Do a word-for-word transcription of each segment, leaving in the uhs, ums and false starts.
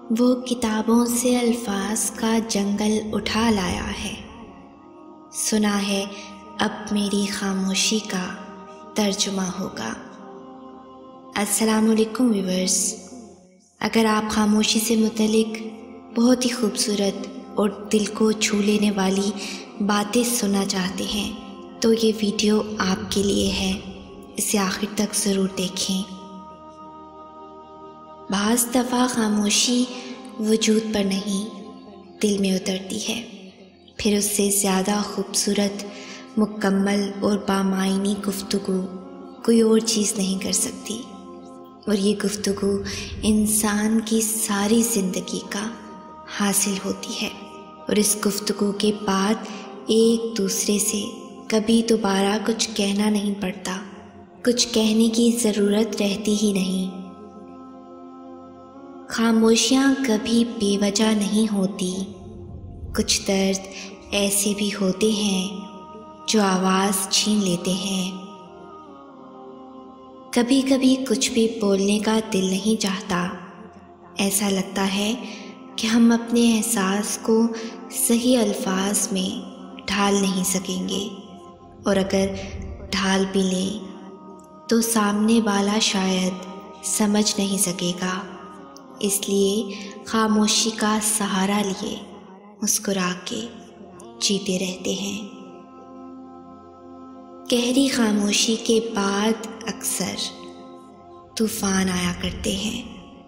वो किताबों से अल्फाज का जंगल उठा लाया है। सुना है अब मेरी खामोशी का तर्जुमा होगा। अस्सलामुअलैकुम व्यूअर्स, अगर आप खामोशी से मुतल्लिक बहुत ही खूबसूरत और दिल को छू लेने वाली बातें सुनना चाहते हैं तो ये वीडियो आपके लिए है। इसे आखिर तक ज़रूर देखें। बाज़ दफ़ा खामोशी वजूद पर नहीं दिल में उतरती है, फिर उससे ज़्यादा खूबसूरत, मुकम्मल और बामायनी गुफ्तगू कोई और चीज़ नहीं कर सकती। और ये गुफ्तगू इंसान की सारी ज़िंदगी का हासिल होती है और इस गुफ्तगू के बाद एक दूसरे से कभी दोबारा कुछ कहना नहीं पड़ता, कुछ कहने की ज़रूरत रहती ही नहीं। खामोशियाँ कभी बेवजह नहीं होती। कुछ दर्द ऐसे भी होते हैं जो आवाज़ छीन लेते हैं। कभी कभी कुछ भी बोलने का दिल नहीं चाहता। ऐसा लगता है कि हम अपने एहसास को सही अल्फाज में ढाल नहीं सकेंगे, और अगर ढाल भी लें तो सामने वाला शायद समझ नहीं सकेगा। इसलिए खामोशी का सहारा लिए मुस्कुरा के जीते रहते हैं। गहरी खामोशी के बाद अक्सर तूफान आया करते हैं।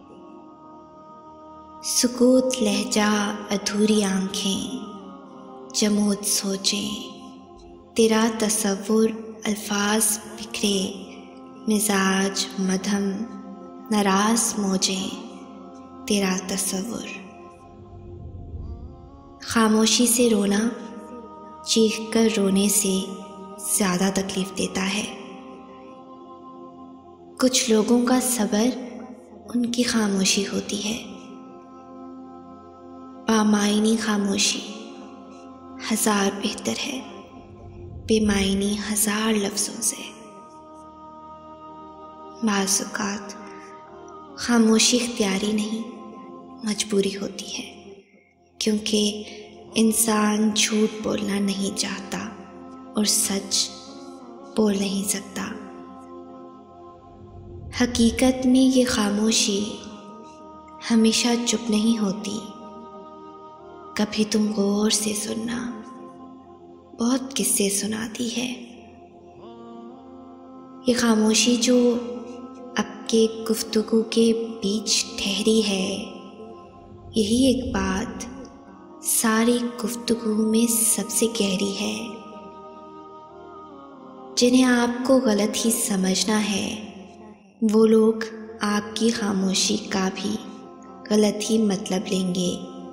सुकूत लहजा, अधूरी आंखें, जमूद सोचें, तेरा तसव्वुर अल्फाज बिखरे, मिजाज मधम, नाराज मौजें, तेरा तसव्वुर। खामोशी से रोना चीख कर रोने से ज़्यादा तकलीफ़ देता है। कुछ लोगों का सब्र उनकी खामोशी होती है। बामायनी खामोशी हज़ार बेहतर है बेमायनी हज़ार लफ्ज़ों से। बाज़ औक़ात खामोशी इख्तियारी नहीं, मजबूरी होती है, क्योंकि इंसान झूठ बोलना नहीं चाहता और सच बोल नहीं सकता। हकीकत में ये खामोशी हमेशा चुप नहीं होती। कभी तुम गौर से सुनना, बहुत किस्से सुनाती है। ये खामोशी जो आपके गुफ्तगू के बीच ठहरी है, यही एक बात सारी गुफ्तगू में सबसे गहरी है। जिन्हें आपको गलत ही समझना है वो लोग आपकी खामोशी का भी गलत ही मतलब लेंगे।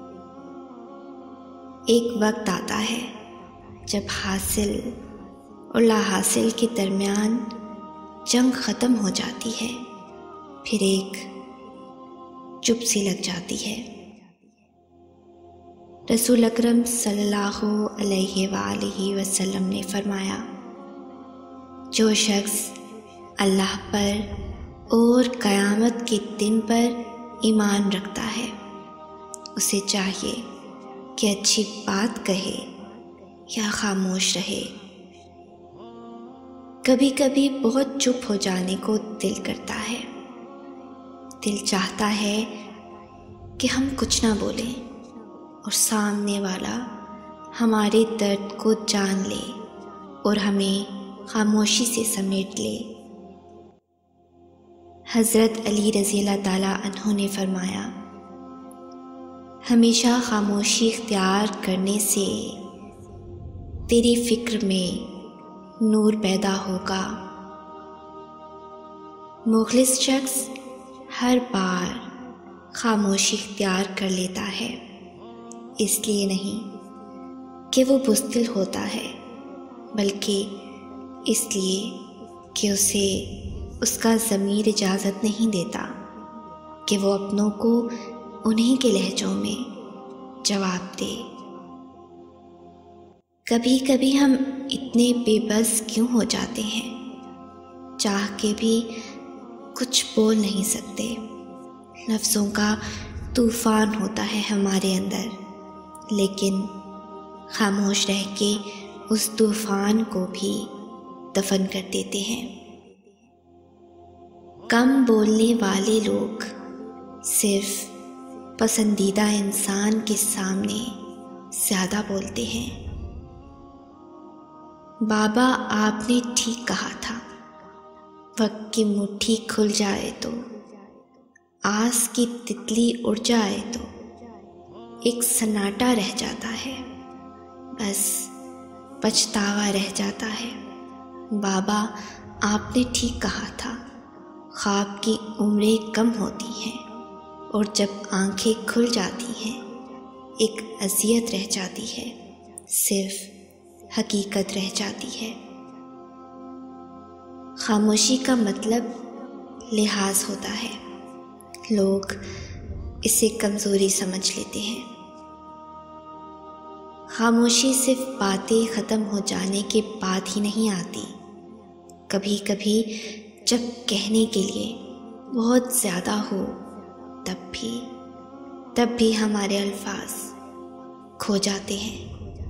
एक वक्त आता है जब हासिल और लाहासिल के दरमियान जंग ख़त्म हो जाती है, फिर एक चुप सी लग जाती है। रसूल अकरम सल्लल्लाहु अलैहि वालैहि वसल्लम ने फरमाया, जो शख्स अल्लाह पर और क़यामत के दिन पर ईमान रखता है, उसे चाहिए कि अच्छी बात कहे या खामोश रहे। कभी कभी बहुत चुप हो जाने को दिल करता है। दिल चाहता है कि हम कुछ ना बोलें और सामने वाला हमारे दर्द को जान ले और हमें खामोशी से समेट ले। हज़रत अली रज़ी अल्लाह ताला अन्हु ने फरमाया, हमेशा खामोशी इख्तियार करने से तेरी फ़िक्र में नूर पैदा होगा। मुखलिस शख्स हर बार खामोशी इख्तियार कर लेता है, इसलिए नहीं कि वो बुज़दिल होता है, बल्कि इसलिए कि उसे उसका ज़मीर इजाज़त नहीं देता कि वो अपनों को उन्हीं के लहजों में जवाब दे। कभी कभी हम इतने बेबस क्यों हो जाते हैं, चाह के भी कुछ बोल नहीं सकते। लफ्ज़ों का तूफ़ान होता है हमारे अंदर, लेकिन खामोश रह के उस तूफ़ान को भी दफन कर देते हैं। कम बोलने वाले लोग सिर्फ पसंदीदा इंसान के सामने ज़्यादा बोलते हैं। बाबा, आपने ठीक कहा था, वक्त की मुट्ठी खुल जाए तो, आस की तितली उड़ जाए तो एक सन्नाटा रह जाता है, बस पछतावा रह जाता है। बाबा, आपने ठीक कहा था, ख्वाब की उम्रें कम होती हैं और जब आंखें खुल जाती हैं एक अज़ियत रह जाती है, सिर्फ हकीकत रह जाती है। खामोशी का मतलब लिहाज होता है, लोग इसे कमज़ोरी समझ लेते हैं। खामोशी सिर्फ बातें ख़त्म हो जाने के बाद ही नहीं आती, कभी कभी जब कहने के लिए बहुत ज़्यादा हो तब भी तब भी हमारे अल्फाज खो जाते हैं।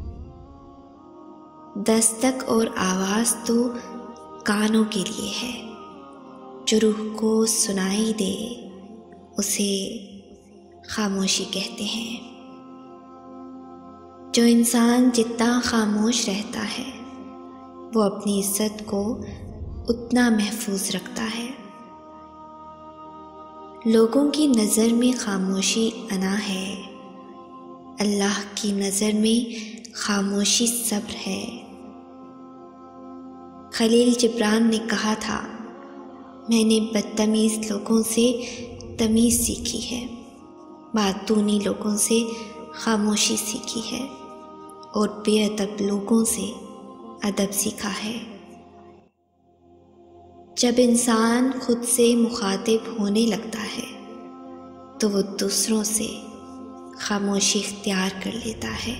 दस्तक और आवाज़ तो कानों के लिए है, जो रूह को सुनाई दे उसे खामोशी कहते हैं। जो इंसान जितना खामोश रहता है वो अपनी इज्जत को उतना महफूज रखता है। लोगों की नज़र में खामोशी अना है, अल्लाह की नज़र में खामोशी सब्र है। खलील जिब्रान ने कहा था, मैंने बदतमीज़ लोगों से तमीज़ सीखी है, बातूनी लोगों से खामोशी सीखी है और बेअदब लोगों से अदब सीखा है। जब इंसान खुद से मुखातिब होने लगता है तो वो दूसरों से खामोशी इख्तियार कर लेता है।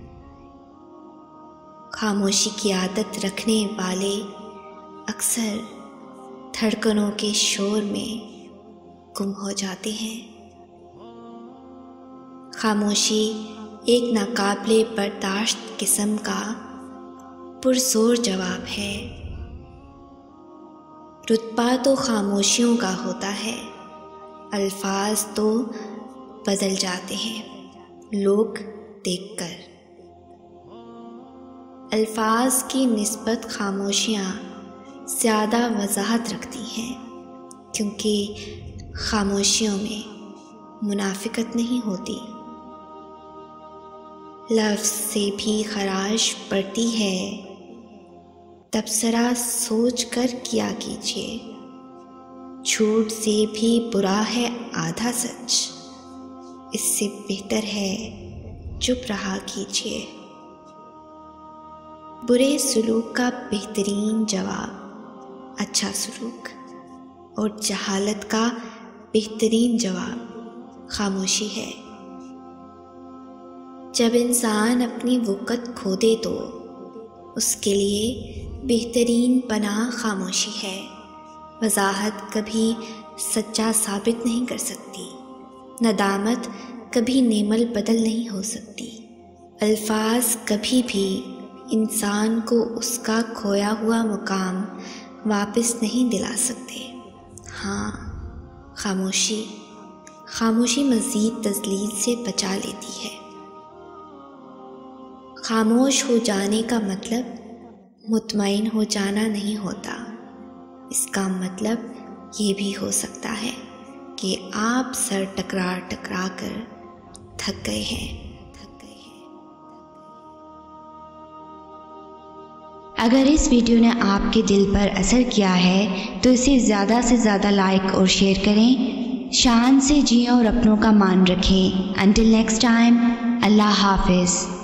खामोशी की आदत रखने वाले अक्सर धड़कनों के शोर में गुम हो जाते हैं। खामोशी एक नाकाबिले बर्दाश्त किस्म का पुरजोर जवाब है। रुतबा तो खामोशियों का होता है, अल्फाज तो बदल जाते हैं लोग देखकर। अल्फाज की निस्बत खामोशियाँ ज़्यादा वजाहत रखती हैं, क्योंकि खामोशियों में मुनाफिकत नहीं होती। लफ्ज़ से भी खराश पड़ती है, तबसरा सोच कर किया कीजिए। झूठ से भी बुरा है आधा सच, इससे बेहतर है चुप रहा कीजिए। बुरे सलूक का बेहतरीन जवाब अच्छा सलूक और जहालत का बेहतरीन जवाब खामोशी है। जब इंसान अपनी वक़्त खो दे तो उसके लिए बेहतरीन पनाह खामोशी है। वजाहत कभी सच्चा साबित नहीं कर सकती, नदामत कभी नेमल बदल नहीं हो सकती। अल्फाज कभी भी इंसान को उसका खोया हुआ मुकाम वापस नहीं दिला सकते। हाँ, खामोशी खामोशी मज़ीद तज़लील से बचा लेती है। खामोश हो जाने का मतलब मुतमईन हो जाना नहीं होता। इसका मतलब ये भी हो सकता है कि आप सर टकरा टकरा कर थक गए हैं थक गए हैं अगर इस वीडियो ने आपके दिल पर असर किया है तो इसे ज़्यादा से ज़्यादा लाइक और शेयर करें। शान से जिएं और अपनों का मान रखें। अंटिल नेक्स्ट टाइम, अल्लाह हाफिज़।